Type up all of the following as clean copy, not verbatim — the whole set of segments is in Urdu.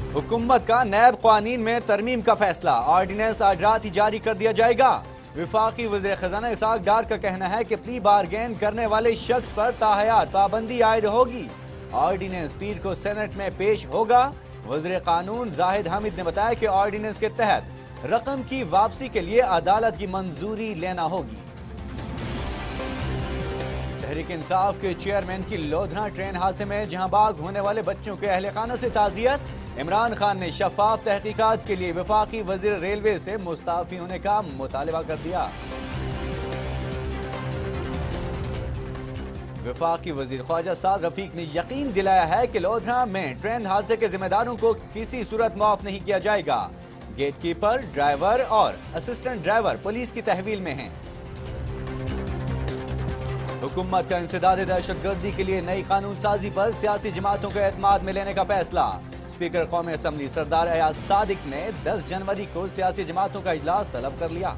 حکومت کا نیب قوانین میں ترمیم کا فیصلہ، آرڈیننس آج رات ہی جاری کر دیا جائے گا۔ وفاقی وزیر خزانہ اسحاق ڈار کا کہنا ہے کہ پلی بارگین کرنے والے شخص پر تاحیات پابندی عائد ہوگی۔ آرڈیننس پیر کو سینٹ میں پیش ہوگا۔ وزیر قانون زاہد حامد نے بتایا کہ آرڈیننس کے تحت رقم کی واپسی کے لیے عدالت کی منظوری لینا ہوگی۔ تحریک انصاف کے چیئرمین کی لودھنا ٹرین حادثے میں جہاں باغ ہونے والے بچوں کے اہل خانہ سے تعزیت۔ عمران خان نے شفاف تحقیقات کے لیے وفاقی وزیر ریلوے سے مستعفی ہونے کا مطالبہ کر دیا۔ وفاقی وزیر خواجہ سعد رفیق نے یقین دلایا ہے کہ لودھنا میں ٹرین حادثے کے ذمہ داروں کو کسی صورت معاف نہیں کیا جائے گا۔ گیٹ کیپر، ڈرائیور اور اسسٹنٹ ڈرائیور پولیس کی تحویل میں ہیں۔ حکومت کا انسداد دہشت گردی کے لیے نئی قانون سازی پر سیاسی جماعتوں کو اعتماد میں لینے کا فیصلہ۔ اسپیکر قومی اسمبلی سردار ایاز صادق نے 10 جنوری کو سیاسی جماعتوں کا اجلاس طلب کر لیا۔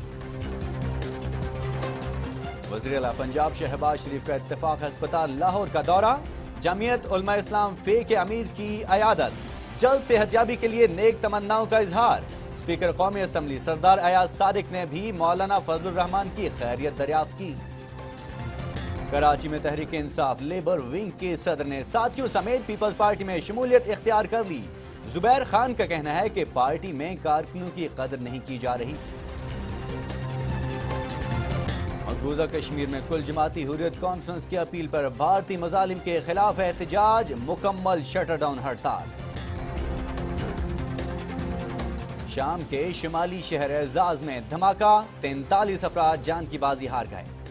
وزیر اعلیٰ پنجاب شہباز شریف کا اتفاق ہسپتال لاہور کا دورہ۔ جمعیت علماء اسلام فے کے امیر کی عیادت، جلد صحتیابی کے لیے نیک تمناؤں کا اظہار۔ اسپیکر قومی اسمبلی سردار ایاز صادق نے بھی مولانا فضل الرحمان کی خیریت دریافت کی۔ کراچی میں تحریک انصاف لیبر ونگ کے صدر نے ساتھیوں سمیت پیپلز پارٹی میں شمولیت اختیار کر لی۔ زبیر خان کا کہنا ہے کہ پارٹی میں کارکنوں کی قدر نہیں کی جا رہی۔ مقبوضہ کشمیر میں کل جماعتی حریت کانفرنس کی اپیل پر بھارتی مظالم کے خلاف احتجاج، مکمل شٹر ڈاؤن ہڑتال۔ شام کے شمالی شہر اعزاز میں دھماکہ، 43 افراد جان کی بازی ہار گئے۔